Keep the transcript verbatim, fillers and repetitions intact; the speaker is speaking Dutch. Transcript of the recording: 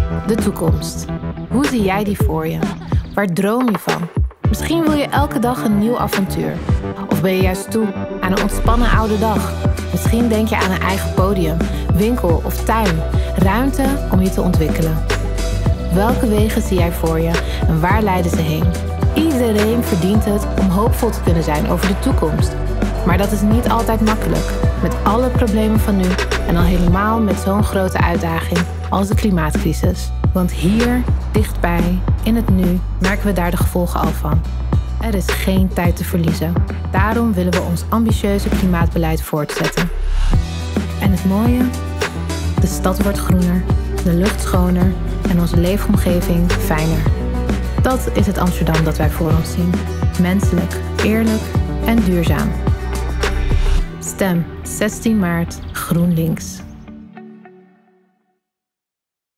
De toekomst. Hoe zie jij die voor je? Waar droom je van? Misschien wil je elke dag een nieuw avontuur. Of ben je juist toe aan een ontspannen oude dag? Misschien denk je aan een eigen podium, winkel of tuin. Ruimte om je te ontwikkelen. Welke wegen zie jij voor je en waar leiden ze heen? Iedereen verdient het om hoopvol te kunnen zijn over de toekomst. Maar dat is niet altijd makkelijk. Met alle problemen van nu en al helemaal met zo'n grote uitdaging als de klimaatcrisis. Want hier, dichtbij, in het nu, merken we daar de gevolgen al van. Er is geen tijd te verliezen. Daarom willen we ons ambitieuze klimaatbeleid voortzetten. En het mooie? De stad wordt groener, de lucht schoner en onze leefomgeving fijner. Dat is het Amsterdam dat wij voor ons zien. Menselijk, eerlijk en duurzaam. Stem zestien maart GroenLinks.